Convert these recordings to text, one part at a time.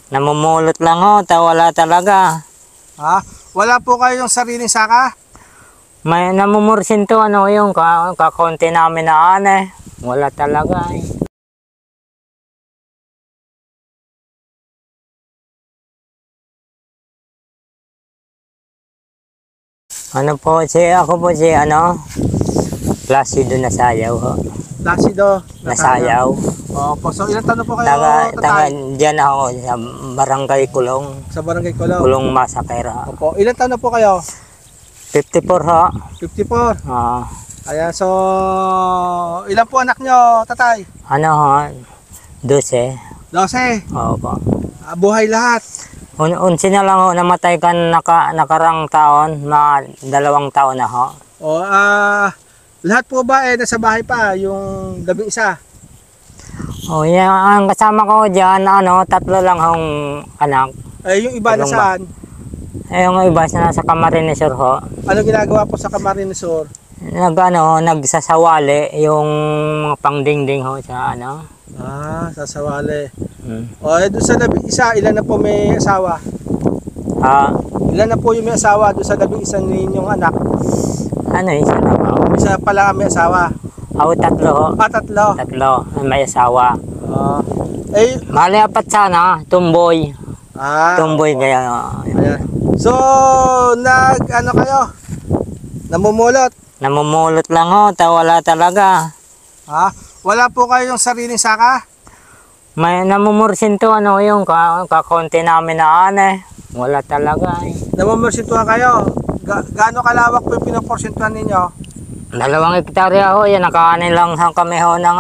Namumulot lang ho, wala talaga. Ha? Wala po kayong sariling saka? May namumursin to, ano yung kakonti namin na ane. Wala talaga eh. Ano po ako po Placido Nasayaw ho. Placido Nasayaw. Opo, so ilang taon na po kayo, Taga tatay? dyan ako sa Barangay Kulong. Sa Barangay Kulong? Kulong Masakera. Opo, ilang taon na po kayo? 54 ho. 54. Ah, Ayan, so ilan po anak nyo, tatay? ano ho, 12. 12. Opo. Buhay lahat. Unsi na lang ho, namatay kan nakarang taon, mga 2 taon na ho. O, lahat po ba nasa bahay pa, yung 11? Oh, yan, ang kasama ko diyan, 3 lang hong anak. Yung iba na Tatlong saan? Yung iba sa Camarines Sur ho. Ano ginagawa po sa Camarines Sur? Nagsasawali yung mga pangdingding ho sa Sa Sawale. Hmm. O, doon sa 11, ilan na po may asawa? Ilan na po yung may asawa doon sa 11 ninyong anak? Isa lang ho. Isa pala may asawa. 3 ho. 3. 3, may asawa. Eh, Mali 4 sana, tumboy. Tumboy kaya. Ayan. So, ano kayo? Namumulot? Namumulot lang ho, wala talaga. Wala po kayong sariling saka? May namumursin to, yung kakonti namin na ane. Wala talaga eh. Namumursituhan kayo? Gaano kalawak po yung pinoporsentuhan ninyo? 2 hektarya ho, yan, nakaanin lang kami ho ng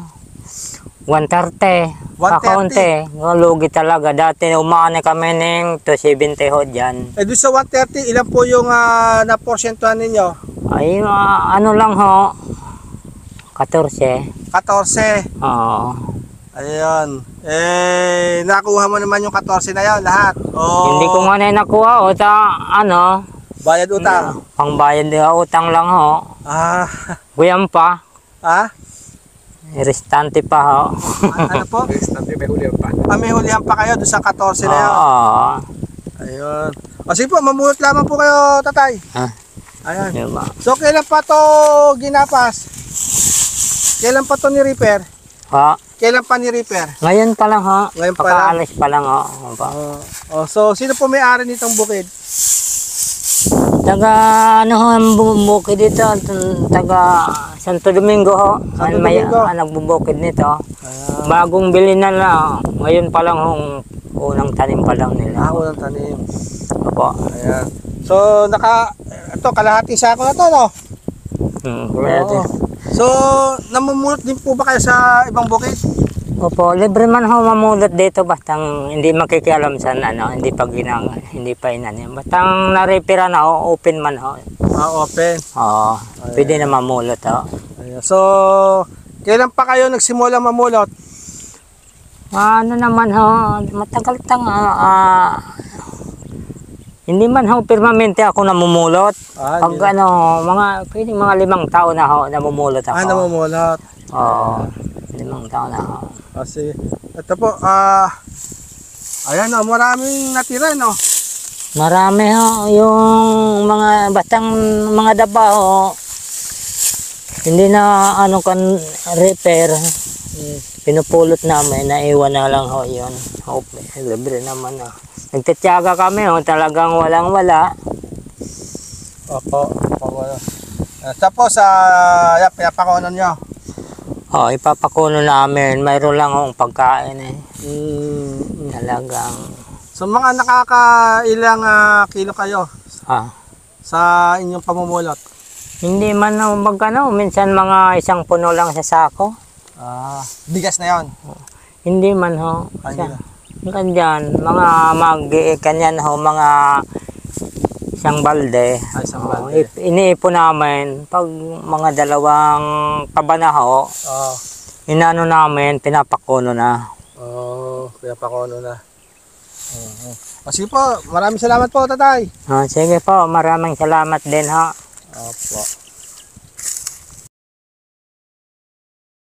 130. 130? Kakonti, lugi talaga. Dati umani kami ng 270 ho dyan. Doon sa 130, ilan po yung naporsentuhan ninyo? Ay, lang ho, 14. 14. Oo. Ayun. Nakuha mo naman yung 14 na yan, lahat? Hindi ko nga na nakuha ho, Bayad utang? Pangbayad na utang lang ho. Guyam pa. Restante pa ho. Ano po? Restante, may hulihan pa. May hulihan pa kayo doon sa 14 na yan? Oo. Ayun. Sige po, mamulot lamang po kayo, tatay. Ayan. Diba? So, kailan pa to ginapas? Kailan pa to ni-repair? Kailan pa ni-repair? Ngayon pa lang ho. Ngayon pa lang? Pakaalis pa lang ho. So, sino po may-ari nitong bukid? Taga ang bukid dito, taga Santo Domingo ho. Santo Domingo? Nagbubukid nito. Bagong bili na lang. Ngayon pa lang unang tanim pa lang nila. Unang tanim. Opo. Ayan. So, ito, kalahating sako na to, no? So, namumulot din po ba kayo sa ibang bukid? Opo, libre man ho mamulot dito, bastang hindi makikialam sa hindi pa inanim. Bastang na-repair na ho, open man ho. Open. Oo, pwede na mamulot ho. Ayan. So, kailan pa kayo nagsimula mamulot? Naman ho, matagal hindi man ho permanente ako namumulot. Pag pwede mga 5 taon na ho namumulot ako. Namumulot. Oo, 5 taon na ho. Kasi, ito po, ayan o, maraming natira, no? Marami ho, yung bastang mga daba ho, hindi na repair, pinupulot namin, naiwan na lang ho yun. Libre naman ho. Nagtatiyaga kami ho, talagang walang-wala. Opo, wala. Tapos, pinapakunan nyo? Ipapakuno namin, mayroon lang akong pagkain eh. Talagang. So, mga nakakailang kilo kayo sa inyong pamumulot? Hindi man minsan mga 1 puno lang sa sako. Bigas na yon? Hindi man ho. Ganyan, kanyan ho, mga 1 balde. Isang balde. Iniipon namin pag mga 2 kabanaho. Inano namin, pinapakuno na. Pinapakuno na. Sige po, maraming salamat po, tatay. Sige po, maraming salamat din ho. Opo.